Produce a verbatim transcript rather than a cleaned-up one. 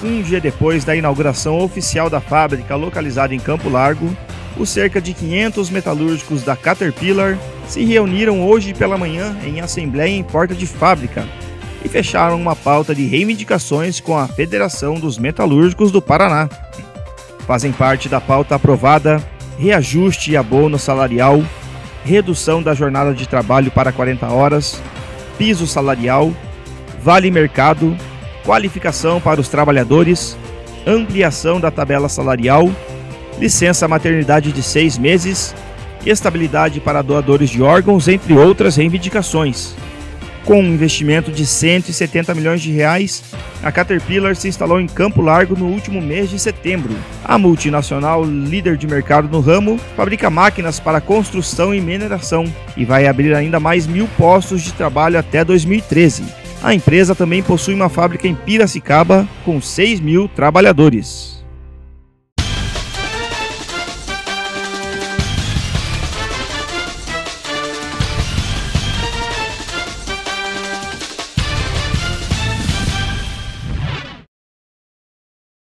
Um dia depois da inauguração oficial da fábrica localizada em Campo Largo, os cerca de quinhentos metalúrgicos da Caterpillar se reuniram hoje pela manhã em assembleia em porta de fábrica e fecharam uma pauta de reivindicações com a Federação dos Metalúrgicos do Paraná. Fazem parte da pauta aprovada reajuste e abono salarial, redução da jornada de trabalho para quarenta horas, piso salarial, vale mercado, qualificação para os trabalhadores, ampliação da tabela salarial, licença maternidade de seis meses, estabilidade para doadores de órgãos, entre outras reivindicações. Com um investimento de cento e setenta milhões de reais, a Caterpillar se instalou em Campo Largo no último mês de setembro. A multinacional, líder de mercado no ramo, fabrica máquinas para construção e mineração e vai abrir ainda mais mil postos de trabalho até dois mil e treze. A empresa também possui uma fábrica em Piracicaba com seis mil trabalhadores.